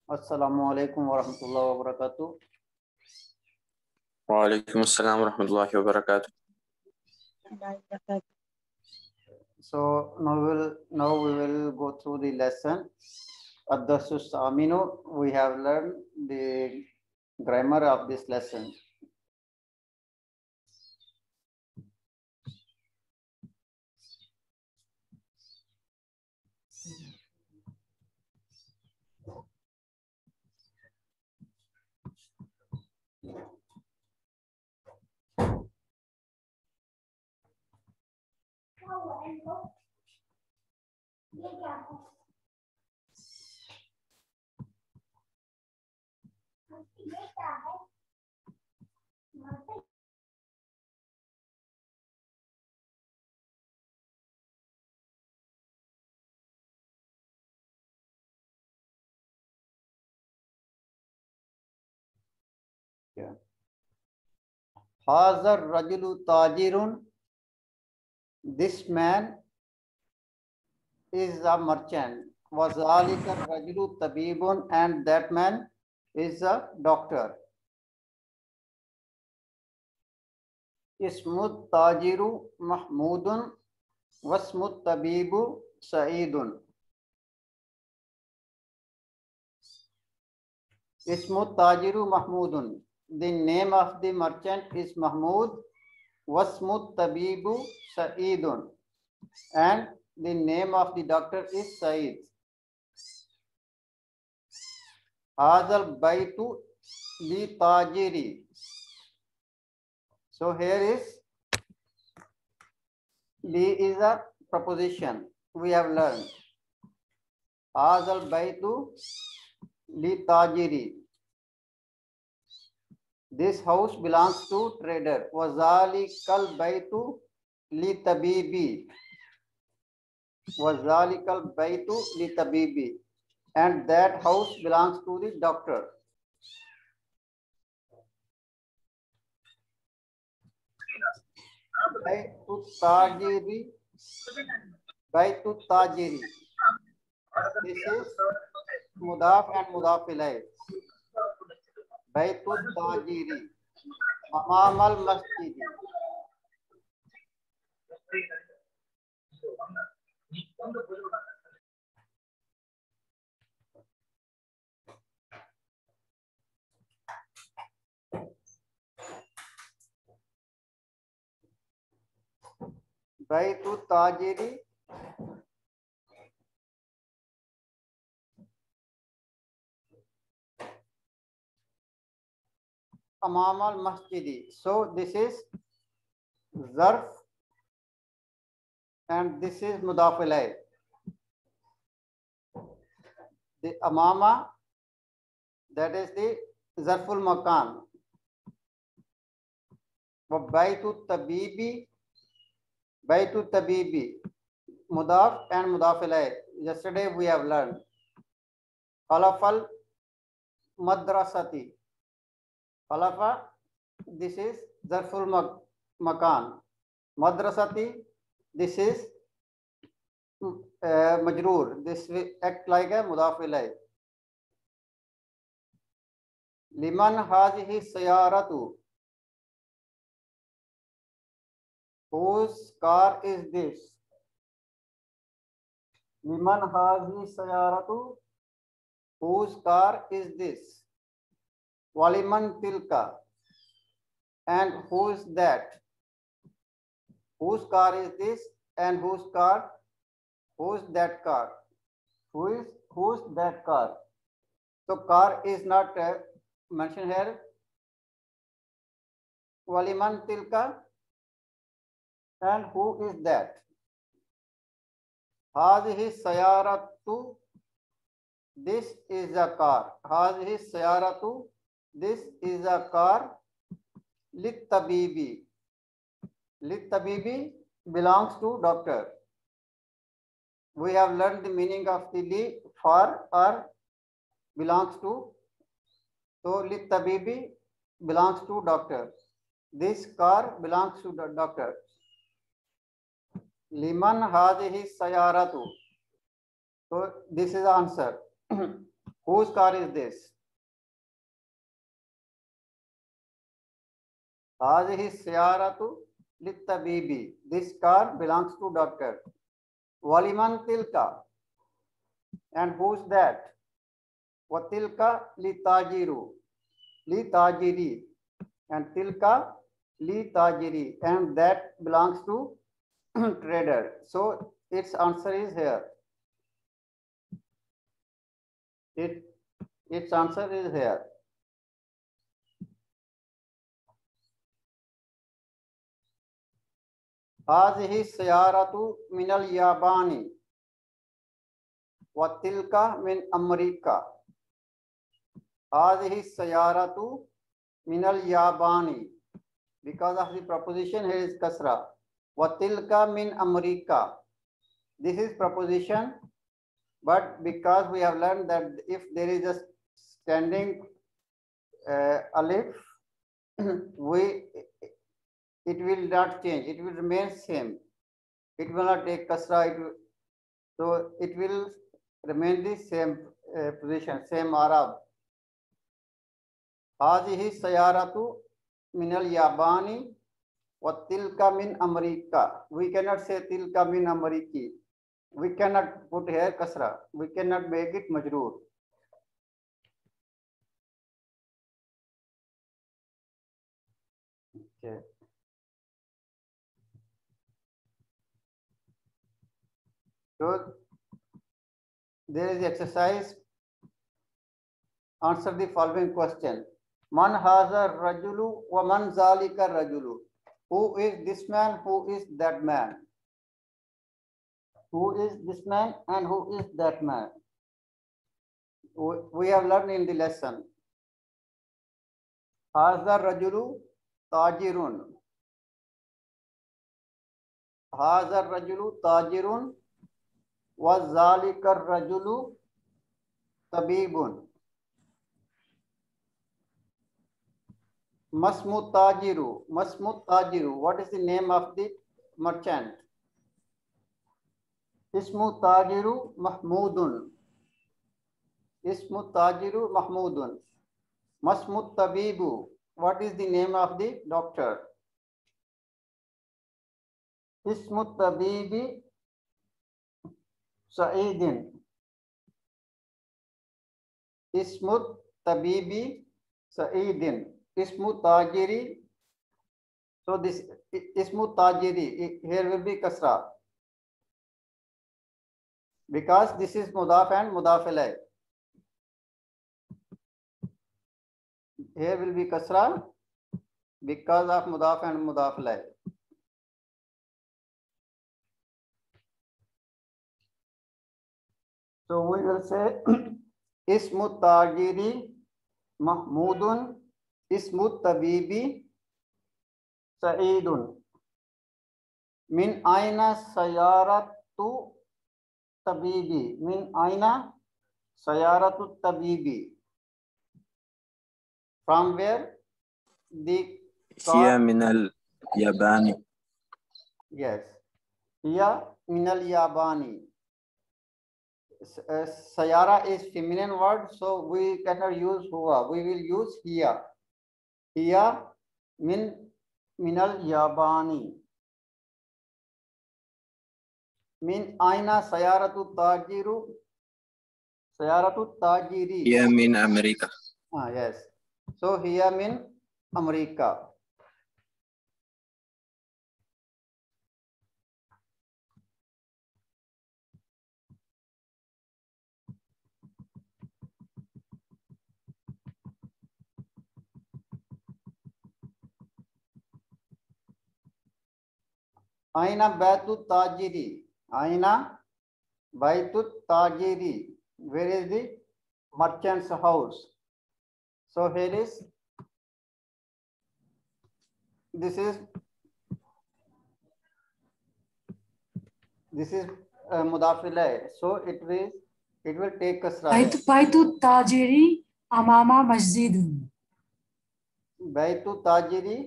अस्सलामु अलैकुम वरहमतुल्लाहि वबरकातुह. वालेकुम अस्सलाम वरहमतुल्लाहि वबरकातुह. So now we will go through the lesson. Ad-Darsus Aminu. We have learned the grammar of this lesson. Hazar rajulu tajirun. This man is a merchant. Wazalika rajulu tabibun, and that man is a doctor. Ismut tajiru Mahmudun, wasmut tabibu Saidun. Ismut tajiru Mahmudun. The name of the merchant is Mahmud. Wasmut tabibu Saidun, and the name of the doctor is Said. Hazal baitu li tajiri. So here is li is a preposition we have learned. Hazal baitu li tajiri. This house belongs to trader. Wazalikal baitu li tabibi. Wazalikal baitu li tabibi. And that house belongs to the doctor. Baitu tajiri. Baitu tajiri. This is mudaf and mudaf ilayh. Baitu tajiri. Amamal masjidi. Baitu tajiri. Amamal masjidi. So this is zarf and this is mudaf ilayh. The amama, that is the zarful makan. Baitu tabibi. Baitu tabibi. Mudaf and mudaf ilayh. Yesterday we have learned. Khalafal madrasati. Khalafa, this is zarful makan. Madrasati, this is majroor. This will act like a mudaf ilayh. Liman hazihi sayaratu. Whose car is this? Liman hazihi sayaratu. Whose car is this? Waliman tilka. And who is that? Whose car is this? And whose car? Who's that car? Who's that car? So car is not mentioned here. Waliman tilka. And who is that? Hazihi sayaratu. This is a car. Hazihi sayaratu. This is a car. Lit tabibi. Lit tabibi belongs to doctor. We have learned the meaning of the li, for or belongs to. So lit tabibi belongs to doctor. This car belongs to the doctor. Liman hadhihi sayaratu. So this is the answer. Whose car is this? هذه السيارة للطبيب. This car belongs to doctor. ولمن تلك? And who's that? وتلك لتاجر. لتاجري. And tilka لتاجري. And that belongs to trader. So its answer is here. Its answer is here. هذه السيارة من اليابان وتلك من أمريكا. هذه السيارة من اليابان. Because of the preposition here is kasra. وتلك من أمريكا. This is preposition, but because we have learned that if there is a standing alif, it will not change. It will remain same. It will not take kasra. So it will remain the same position, same Arab. هذه السيارة من اليابان وتلك من أمريكا. We cannot say تلك من أمريكي. We cannot put here kasra. We cannot make it majroor. Okay. So there is exercise. Answer the following question. Man haza rajulu wa man zalika rajulu. Who is this man? Who is that man? Who is this man and who is that man? We have learned in the lesson. Haza rajulu tajirun. Haza rajulu tajirun wa zalika rajulu tabibun. Masmu tajiru. Masmu tajiru. What is the name of the merchant? Ismu tajiru Mahmudun. Ismu tajiru Mahmudun. Masmu tabibu. What is the name of the doctor? Ismu tabibi Sa'idin. Ismu tabibi Sa'idin. Ismu tajiri. So this ismu tajiri, here will be kasra. Because this is mudaf and mudaf ilayh. Here will be kasra because of mudaf and mudaf ilayh. So we will say ismu tajiri Mahmudun. Ismu tabibi Sa'idun. Min aina sayaratu tabibi. Min aina sayaratu tabibi. From where the هي من اليابان. Yes. Hiya min al-yabani. Sayara is feminine word, so we cannot use huwa. We will use hiya. Hiya min al-yabani. Min aina sayaratu tajiru. Sayaratu tajiri. هي من أمريكا. Yes. So hiya min America. Aina Baitu Tajiri. Aina Baitu Tajiri. Where is the merchant's house? So here is, this is mudaf ilayh. So it will take kasra. Baitu Tajiri Amama Masjidun. Baitu Tajiri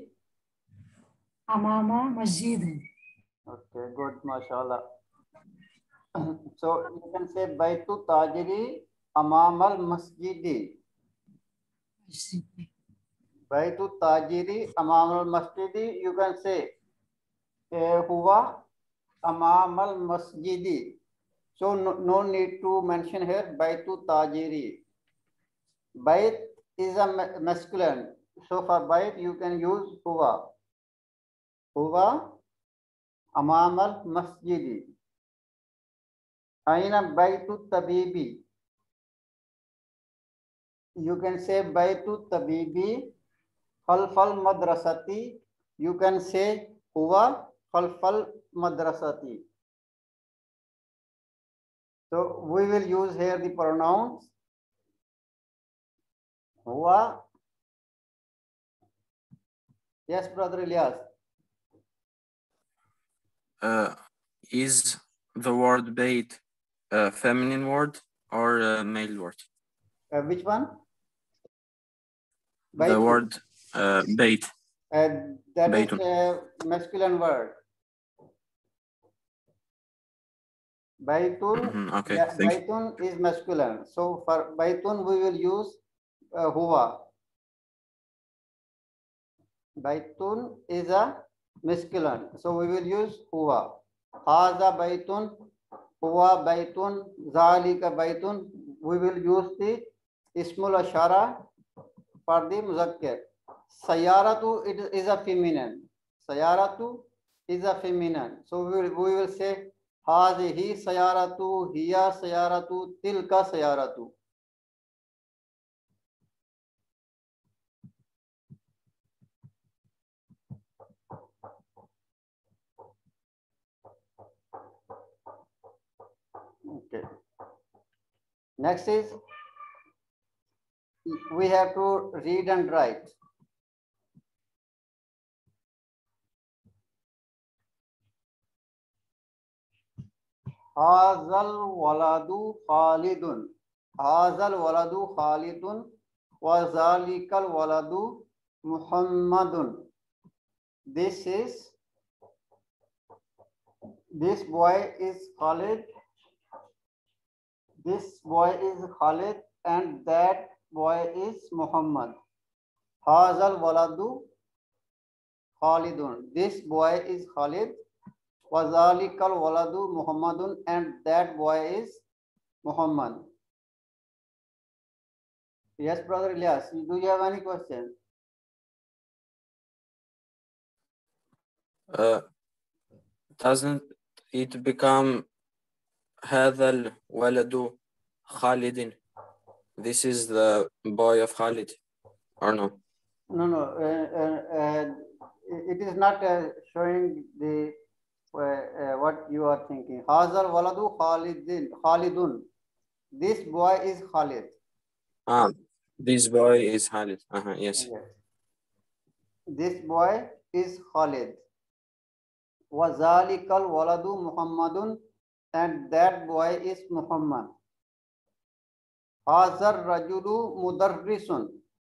Amama Masjidun. Okay, good, mashallah. So you can say Baitu Tajiri अमामल मस्जिदी। मस्जिद। Baitu tajiri amamal masjidi. You can say huwa amamal masjidi. So no need to mention here baitu tajiri. Bait is a masculine. So for bait you can use huwa. Huwa amamal masjidi. Aina baitu tabibi. You can say baitu tabibi. Khalfal madrasati. You can say huwa khalfal madrasati. So we will use here the pronouns huwa. Yes, brother Ilyas. Is the word bait a feminine word or a male word? Which one? The word bait. That Baitun. is a masculine word. Baitun. Okay, Yeah, thank you. baitun is masculine. So for baitun we will use huwa. Baitun is a masculine. So we will use huwa. Haza baitun, huwa baitun, zalika baitun. We will use the ismul ashara for the muzakkar. Sayaratu it is a feminine. Sayaratu is a feminine. So we will say hazihi sayaratu, hiya sayaratu, tilka sayaratu. Okay. Next is we have to read and write. Hazal waladu Khalidun. Hazal waladu Khalidun wa zalikal waladu Muhammadun. This boy is Khalid. This boy is Khalid and that boy is Muhammad. Hazal waladu Khalidun. This boy is Khalid. Wazalikal waladu Muhammadun and that boy is Muhammad. Yes, brother Ilyas, do you have any question? Doesn't it become هذا الولد خالد? This is the boy of Khalid, or no? No. It is not showing the what you are thinking. Hazal waladu Khalidun. This boy is Khalid. This boy is Khalid. Yes. This boy is Khalid. Wazalikal waladu Muhammadun and that boy is Muhammad. Hazar rajulu mudarrisun.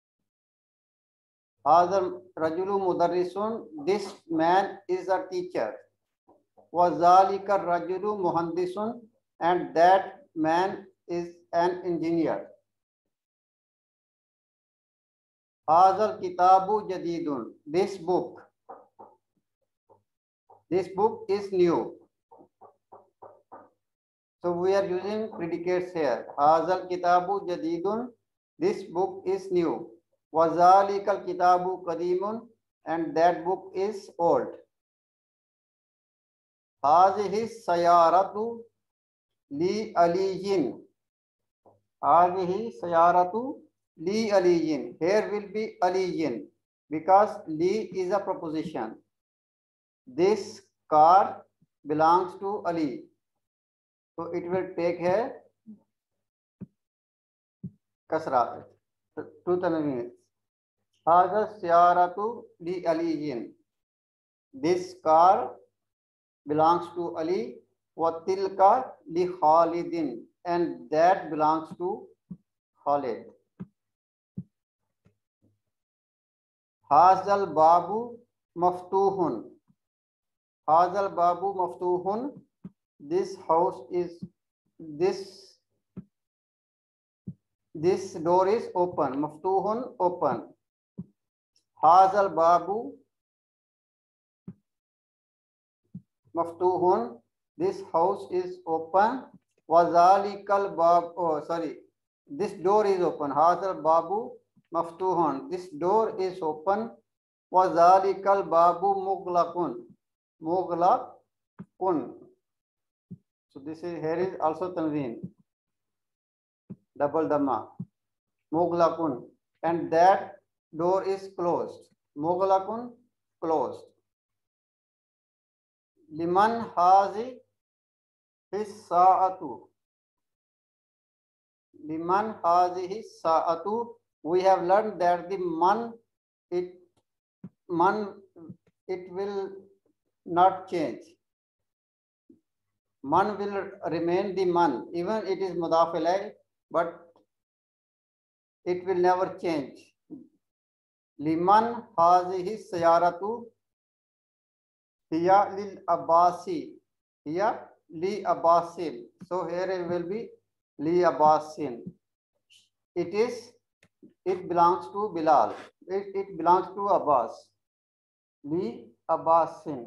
Hazar rajulu mudarrisun. This man is a teacher. Wazalika rajulu muhandisun and that man is an engineer. Hazal kitabu jadidun. This book is new. So we are using predicates here. Hazal kitabu jadidun. This book is new. Wazalikal kitabu qadimun and that book is old. Hazihi sayaratu li aliyin. Hazihi sayaratu li aliyin. Here will be aliyin because li is a preposition. This car belongs to Ali. So it will take here kasra. Two tanween. Haza sayaratu li aliyin. This car belongs to Ali. Wa tilka li Khalidin and that belongs to Khalid. Hazal babu maftuhun. Hazal babu maftuhun. This This door is open. Maftuhun, open. Hazal babu maftuhun. This house is open. Wazalikal bab. Oh, sorry. This door is open. Hazal babu maftuhun. This door is open. Wazalikal babu mughlaqun. Mughlaqun. So this is, here is also tanween. Double dhamma. Mughlaqun. And that door is closed. Mughlaqun, closed. Liman hazi his sa'atu. Liman hazi his sa'atu. We have learned that the man it will not change. Man will remain the man, even it is mudaf ilayh, but it will never change. Liman hazihi sayaratu hiya lil abasi. Hiya li abasin. So here it will be li abasin. It belongs to Bilal. It belongs to Abbas. Li abasin.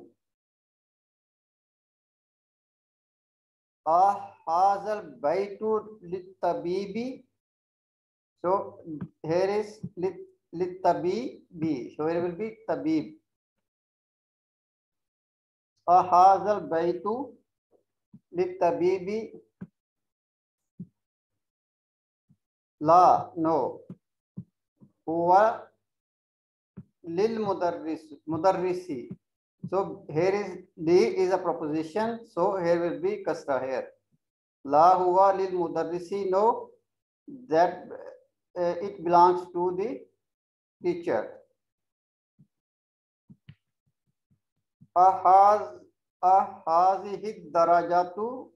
Hazal baitu litabibi. So here is litabibi. So here will be tabib. Hazal baitu litabibi. La, no. Huwa lil mudarrisi. So here is li is a proposition. So here will be kasra here. La huwa lil mudarrisi. No, that it belongs to the teacher. Ahazihi darajatu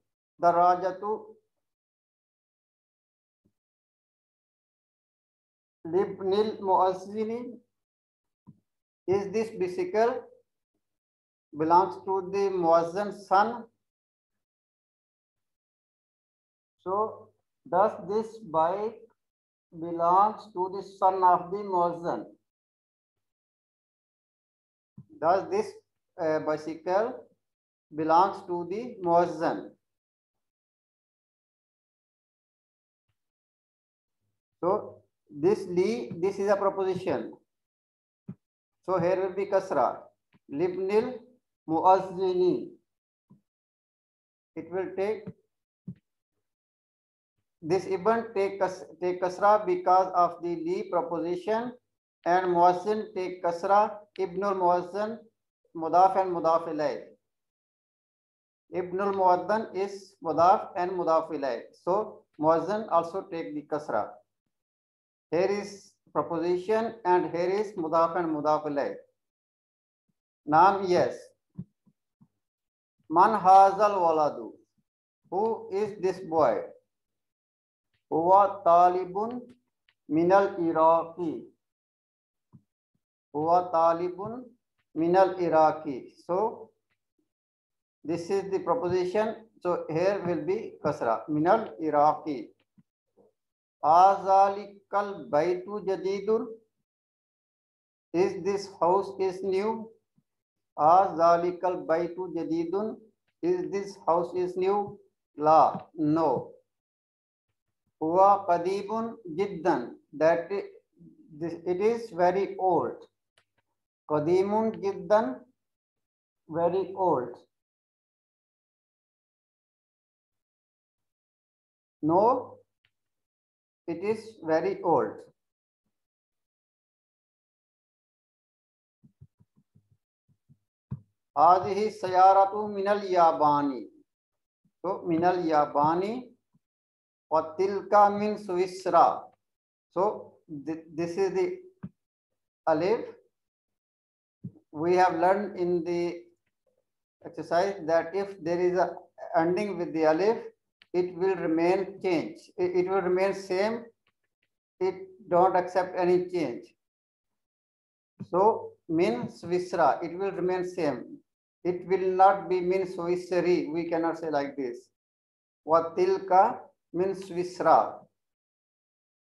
libnil muazzini. Is this bicycle belongs to the muazzin son? So does this bike belongs to the son of the muazzin? Does this bicycle belongs to the muazzin? So this is a proposition. So here will be kasra. Libnil muazzini. It will take this ibn take kasra because of the li proposition, and muazzin take kasra. Ibnul muazzin mudaf and mudaf ilayh. Ibnul muazzin is mudaf and mudaf ilayh. So muazzin also take the kasra. Here is proposition and here is mudaf and mudaf ilayh. Naam, yes. Man hazal waladu. Who is this boy? Huwa talibun minal Iraqi. Huwa talibun minal Iraqi. So this is the proposition. So here will be kasra. Minal Iraqi. Azalikal baitu jadidun. Is this house is new? Azalikal baitu jadidun. Is this house is new? La, no. Huwa qadibun jiddan. That it is very old. Qadimun jiddan, very old. No, it is very old. Hazihi sayaratu minal yabani. So minal yabani. Wa tilka min Swisra. So this is the alif. We have learned in the exercise that if there is a ending with the alif, it will remain change. It will remain same. It don't accept any change. So min Swisra, it will remain same. It will not be min Swissari. We cannot say like this. Wa tilka min Swisra.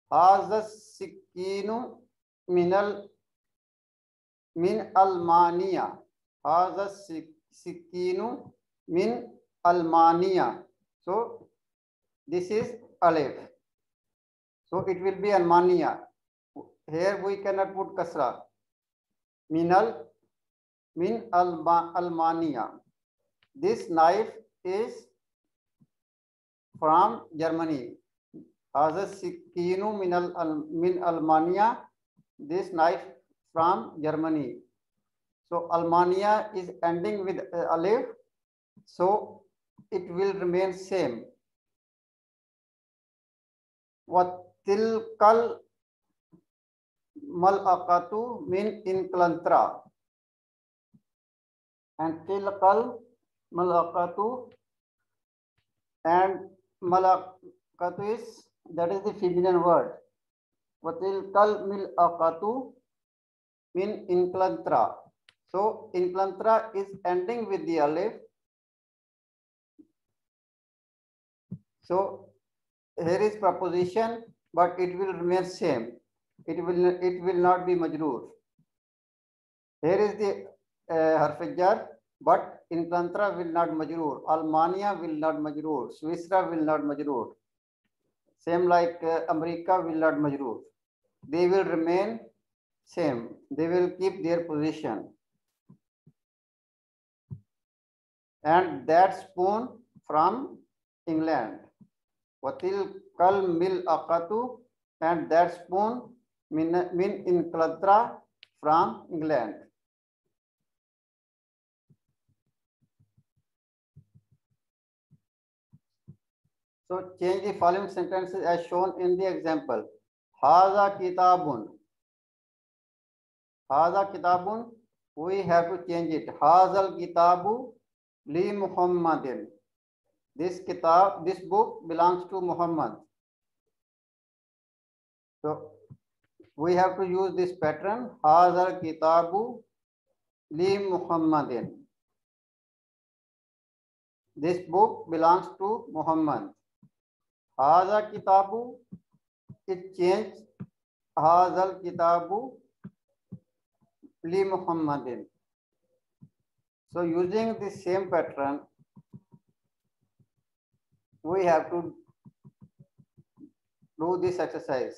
हाज़ा सिक्कीनु min Almania. Haza sikinu min Almania. So this is alif. So it will be Almania. Here we cannot put kasra. Min Almania. This knife is from Germany. Haza sikinu min Almania. This knife from Germany. So Almania is ending with alif, so it will remain same. Watilkal malaqatu min Inklantra. And tilkal malaqatu, and malaqatu is, that is the feminine word. Watilkal milaqatu min Inklantra. So Inklantra is ending with the alif. So here is preposition, but it will remain same. It will not be majroor. Here is the harf jar, but Inklantra will not majroor. Almania will not majroor. Swisra will not majroor. Same like America will not majroor. They will remain same. They will keep their position. And that spoon from England. Watilkal milaqatu, and that spoon min Inklantra from England. So change the following sentences as shown in the example. Haza kitabun. Haza kitabun, we have to change it. Hazal kitabu li Muhammadin. This book belongs to Muhammad. So we have to use this pattern. Hazal kitabu li Muhammadin. This book belongs to Muhammad. Haza kitabu, it changed. Hazal kitabu li Muhammadin. So using the same pattern, we have to do this exercise.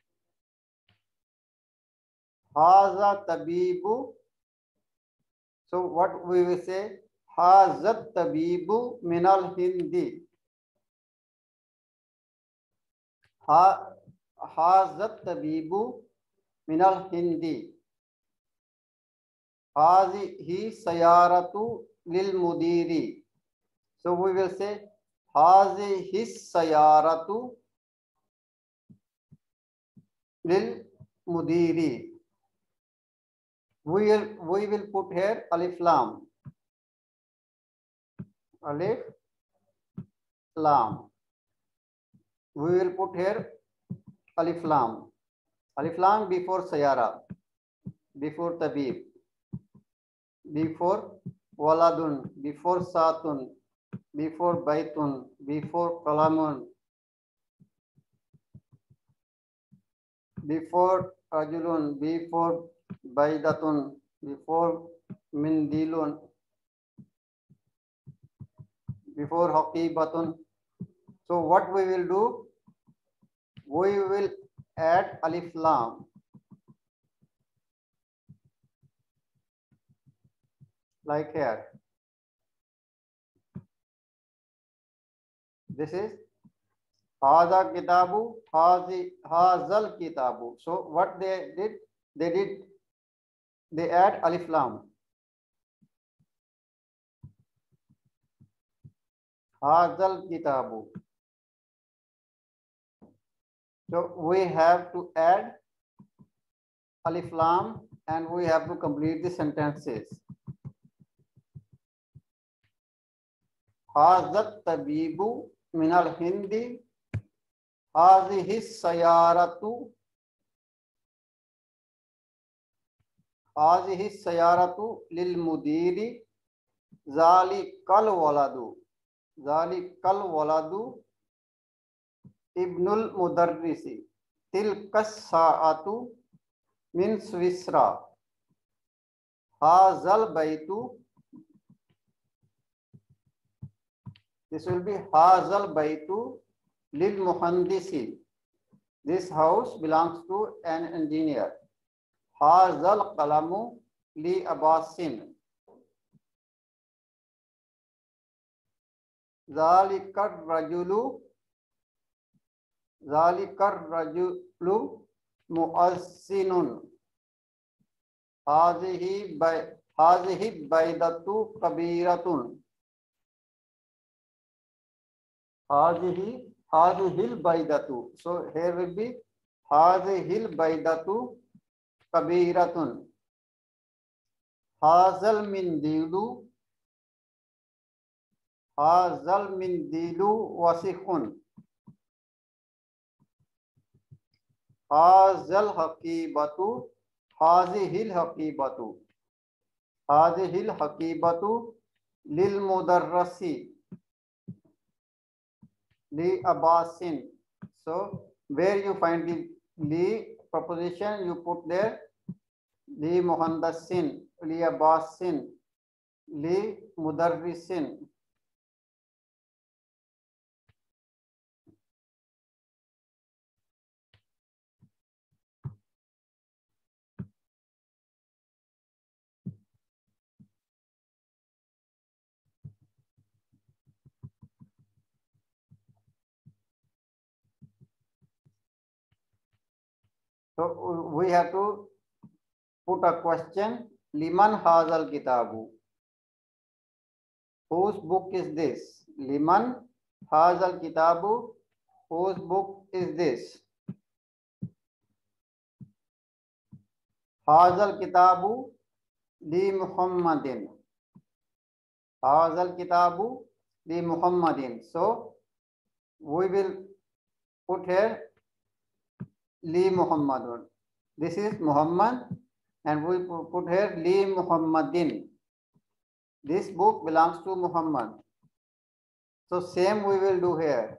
Haza tabibu. So what we will say? Hazat tabibu minal Hindi. Hazat tabibu minal Hindi. Hazihi sayaratu lil mudiri. So we will say hazihi sayaratu lil mudiri. We will put here alif lam. Alif lam. We will put here alif lam. Alif lam before sayara, before tabib, before waladun, before satun, before baitun, before kalamun, before rajulun, before baidatun, before mindilun, before haqibatun. So what we will do? We will add alif lam. Like here. This is haza kitabu, hazal kitabu. So what they did, they add alif lam. Hazal kitabu. So we have to add alif lam and we have to complete the sentences. Hazat tabibu minal Hindi. Hazihi sayaratu. Hazihi sayaratu lil mudiri. Zalikal waladu. Zalikal waladu ibnul mudarrisi. tilkas sa'atu min Swisra. Hazal baitu. This will be Hazal baitu lil muhandisi. This house belongs to an engineer. Hazal qalamu li Abbasin. Zalikar rajulu muassinun. Hazihi baydatu kabiratun. Hazihil baydatu. So here will be hazihil baydatu kabiratun. Hazal mindilu wasikhun. Hazal hazihil haqibatu lil mudarrisi li Abbasin. So where you find the li preposition, you put there li muhandasin, li Abbasin, li mudarrisin. So we have to put a question. Liman hazal kitabu. Whose book is this? Liman hazal kitabu. Whose book is this? Hazal kitabu li Muhammadin. Hazal kitabu li Muhammadin. So we will put here li Muhammadun. This is Muhammad, and we put here li Muhammadin. This book belongs to Muhammad. So same we will do here.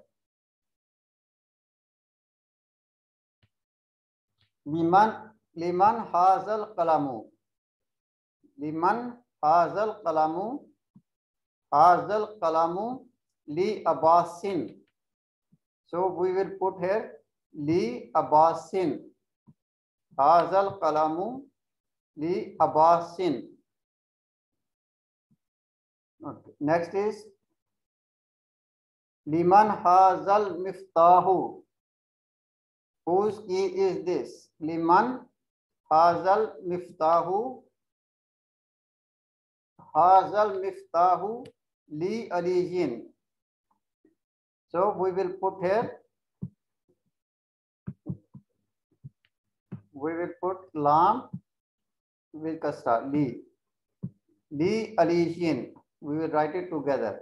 Liman hazal qalamu. Liman hazal qalamu. Hazal qalamu li Abbasin. So we will put here li Abbasin. Hazal qalamu li Abbasin. Okay. Next is liman hazal miftahu. Whose key is this? Liman hazal miftahu. Hazal miftahu li Aliyin. So we will put here, we will put lam with kasra, li Aliyin. We will write it together.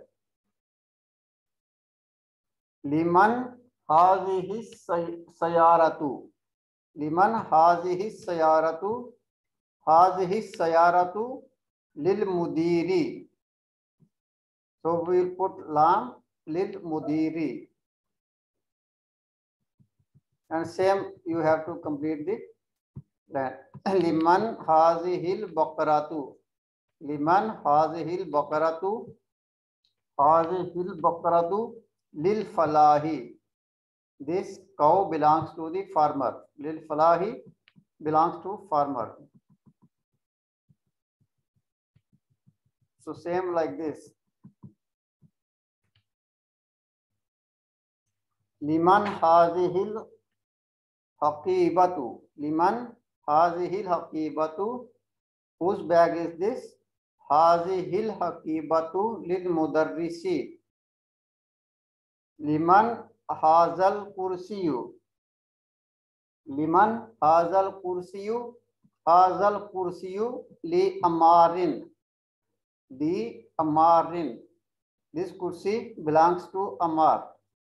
Liman hazihi sayaratu. Liman hazihi sayaratu. Hazihi sayaratu lil mudiri. So we will put lam lil mudiri. And same you have to complete the liman hazihil baqaratu. Liman hazihil baqaratu. Hazihil baqaratu lil falahi. This cow belongs to the farmer. Lil falahi belongs to farmer. So same like this. Liman hazihil haqibatu. Liman hazihil haqibatu. Whose bag is this? Hazihil haqibatu lil mudarrisi. Liman hazal kursiyu. Liman hazal kursiyu. Hazal kursiyu li Amarin. Li Amarin. This kursi belongs to Amar.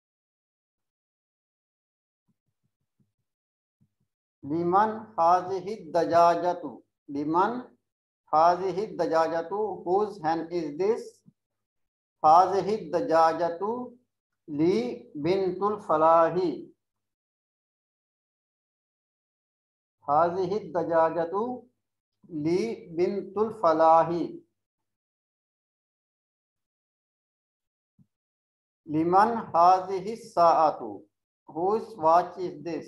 Liman hazihi dajajatu. Liman hazihi dajajatu. Whose hen is this? Hazihi dajajatu li bintul falahi. हाज़िहि दजाजतु Lee बिनतुल Falahi. लिमन हाज़िहि साअतु, whose watch is this?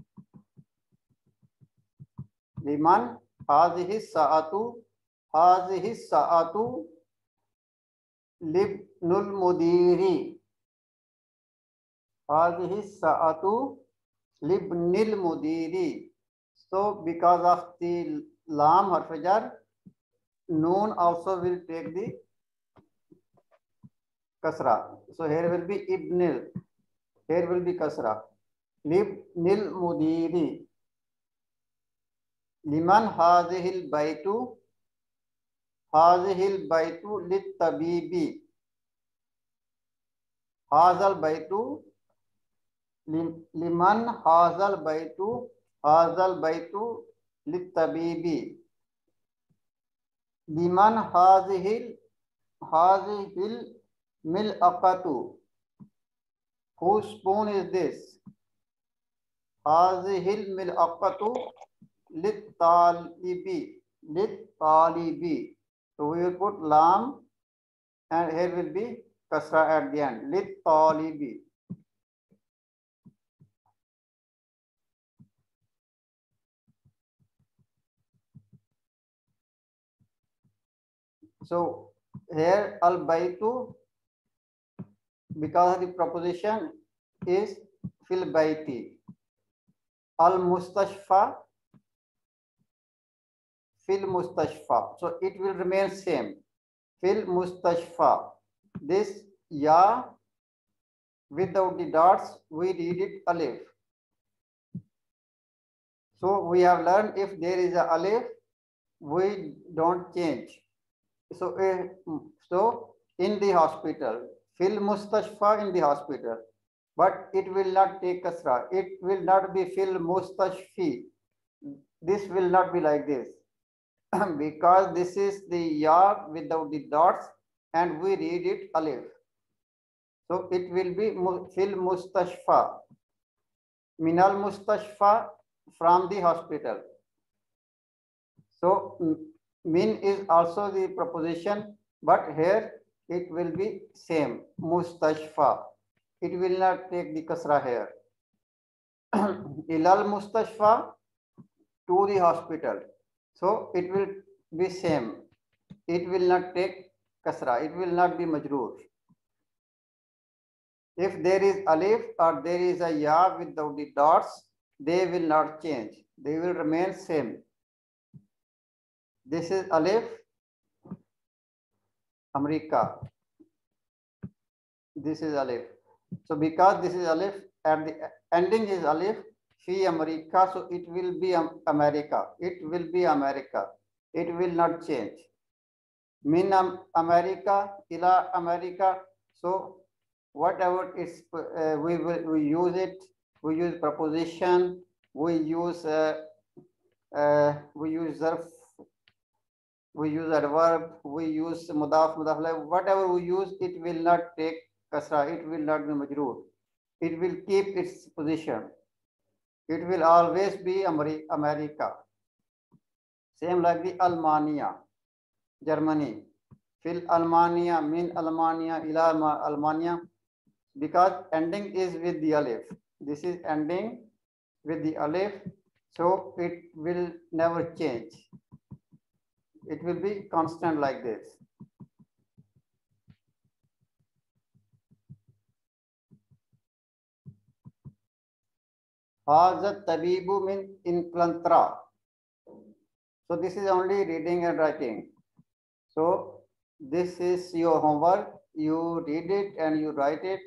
लिमन हाज़िहि साअतु, हाज़िहि साअतु लिब्नुल मुदीरी, हाज़िहि साअतु लिब्निल मुदीरी. So because of the lam harf jar, noon also will take the kasra. So here will be ibnil, here will be kasra. Libnil mudiri. Liman hazihil baitu, hazihil baitu lit tabibi. Hazal baitu, liman hazal baitu, hazal baitu lit tabibi. Liman hazihil mil'aqatu, whose spoon is this? Hazihil mil'aqatu lit talibi, lit talibi. So we will put lam and here will be kasra at the end, lit talibi. So here al baitu, because of the proposition, is fil baiti. Al mustashfa, fil mustashfa. So it will remain same. Fil mustashfa. This ya without the dots, we read it alif. So we have learned if there is a alif, we don't change. So in the hospital, fil mustashfa, in the hospital, but it will not take kasra. It will not be fil mustashfi. This will not be like this because this is the ya without the dots and we read it alif. So it will be fil mustashfa. Minal mustashfa, from the hospital. So min is also the preposition, but here it will be same, mustashfa. It will not take the kasra here. Ilal mustashfa, to the hospital. So it will be same. It will not take kasra. It will not be majroor. If there is alif or there is a ya without the dots, they will not change. They will remain same. This is alif, America. This is alif. So because this is alif, at the ending is alif, fi America, so it will be America. It will be America. It will not change. Min America, ila America. So whatever is, we use it. We use preposition. We use zarf. We use adverb. We use mudaf, mudaf alayh. Whatever we use, it will not take kasra. It will not be majroor. It will keep its position. It will always be America. Same like the Almania, Germany. Fil Almania, min Almania, ila Almania. Because ending is with the alif. This is ending with the alif. So it will never change. It will be constant like this. Hazat tabibu min inflantra. So this is only reading and writing. So this is your homework. You read it and you write it.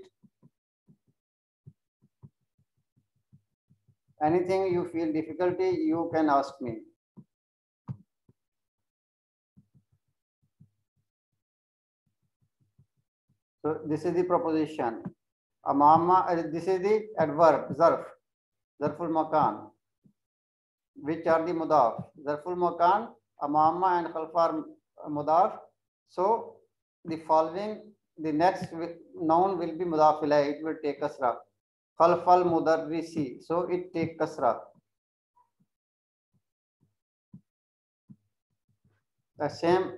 Anything you feel difficulty, you can ask me. So this is the proposition. Amama, this is the adverb, zarf, zarful makan. Which are the mudaf? Zarful makan, amama and khalfar mudaf. So the following, the next noun will be mudaf ilayh. It will take kasra. Khalfal mudarrisi. So it take kasra. the same.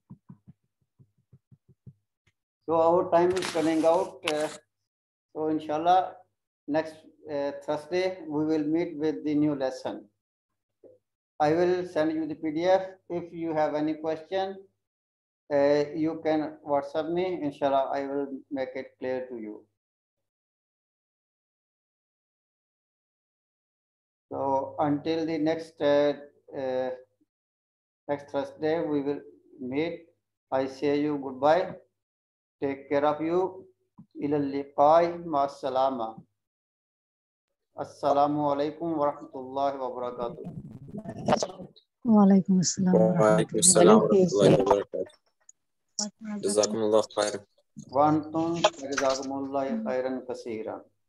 So our time is running out. So inshallah, next Thursday we will meet with the new lesson. I will send you the PDF. If you have any question, you can WhatsApp me. Inshallah, I will make it clear to you. So until the next Thursday, we will meet. I say you goodbye. Take care of you. Ila liqai ma salama. Assalamu alaikum wa rahmatullahi wa barakatuh. Walaikum assalam. وعليكم السلام ورحمة الله وبركاته. جزاكم الله خيرا. Wa antum jazakumullahu khairan kaseeran.